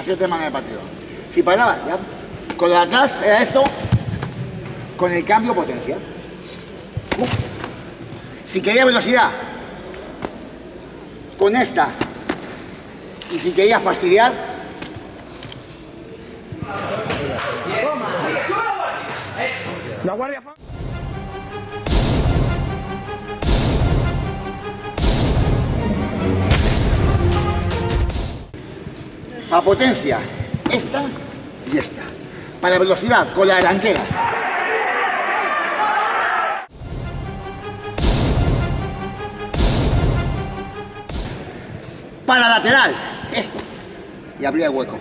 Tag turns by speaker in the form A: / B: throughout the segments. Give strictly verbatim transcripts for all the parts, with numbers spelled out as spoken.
A: Así es el tema de partido. Si paraba, ya. Con lo de atrás era esto, con el cambio potencia. Uf. Si quería velocidad, con esta. Y si quería fastidiar,
B: la guardia.
A: para potencia, esta y esta. Para velocidad, con la delantera. Para lateral, esto. Y abrir el hueco.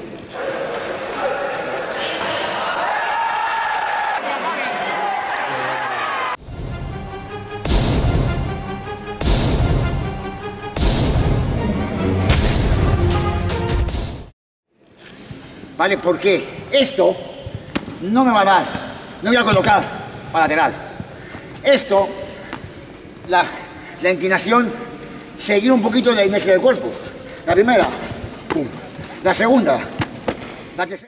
A: ¿Vale? Porque esto no me va a dar, no voy a colocar para lateral. Esto, la, la inclinación, seguir un poquito la inercia del cuerpo. La primera, pum. La segunda, la tercera.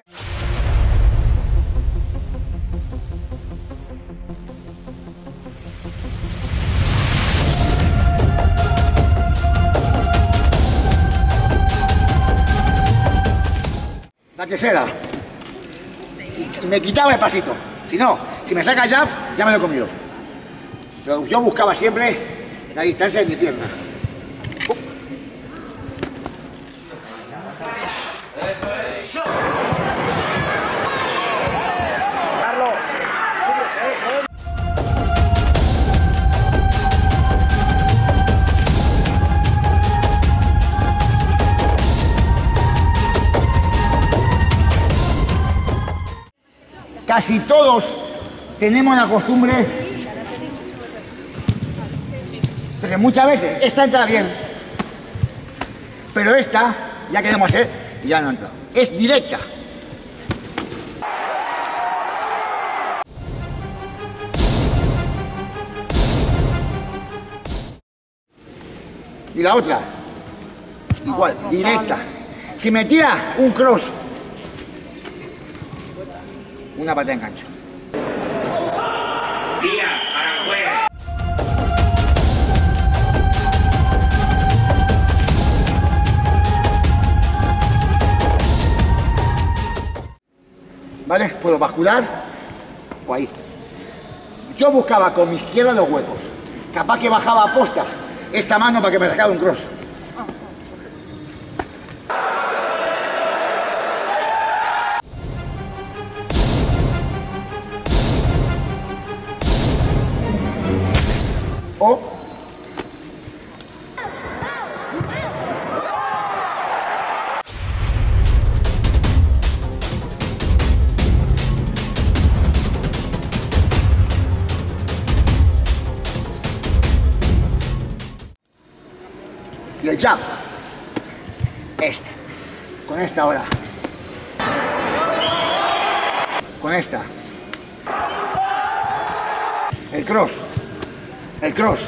A: La tercera. Y me quitaba el pasito. Si no, si me saca ya, ya me lo he comido. Pero yo buscaba siempre la distancia de mi pierna. Casi todos tenemos la costumbre, entonces muchas veces esta entra bien, pero esta ya queremos hacer y ya no entra. Es directa. Y la otra, igual, directa. Si me tira un cross, una patada en gancho. ¿Vale? Puedo bascular o ahí. Yo buscaba con mi izquierda los huecos. Capaz que bajaba a posta esta mano para que me sacara un cross. O y el jab, este, con esta ahora, con esta, el cross. El cross.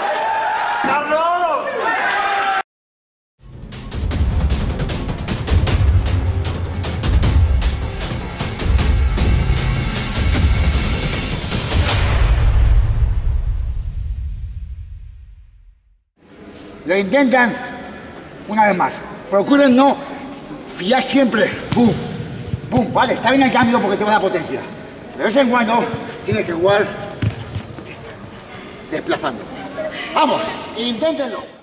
A: Lo intentan una vez más. Procuren no fiar siempre. ¡Pum! ¡Pum! Vale, está bien el cambio porque te va a dar potencia. De vez en cuando tienes que jugar desplazando. ¡Vamos! ¡Inténtenlo!